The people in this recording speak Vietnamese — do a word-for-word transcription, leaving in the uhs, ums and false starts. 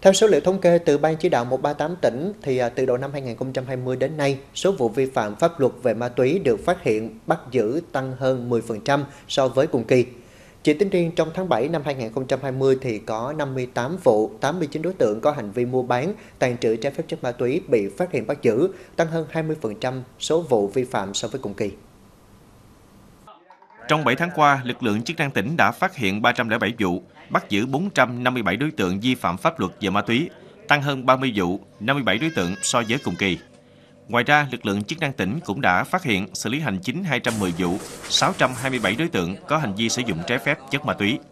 Theo số liệu thống kê từ Ban Chỉ đạo một ba tám tỉnh, thì từ đầu năm hai nghìn không trăm hai mươi đến nay, số vụ vi phạm pháp luật về ma túy được phát hiện, bắt giữ tăng hơn mười phần trăm so với cùng kỳ. Chỉ tính riêng trong tháng bảy năm hai nghìn không trăm hai mươi thì có năm mươi tám vụ, tám mươi chín đối tượng có hành vi mua bán, tàng trữ trái phép chất ma túy bị phát hiện bắt giữ, tăng hơn hai mươi phần trăm số vụ vi phạm so với cùng kỳ. Trong bảy tháng qua, lực lượng chức năng tỉnh đã phát hiện ba trăm lẻ bảy vụ, bắt giữ bốn trăm năm mươi bảy đối tượng vi phạm pháp luật về ma túy, tăng hơn ba mươi vụ, năm mươi bảy đối tượng so với cùng kỳ. Ngoài ra, lực lượng chức năng tỉnh cũng đã phát hiện xử lý hành chính hai trăm mười vụ, sáu trăm hai mươi bảy đối tượng có hành vi sử dụng trái phép chất ma túy.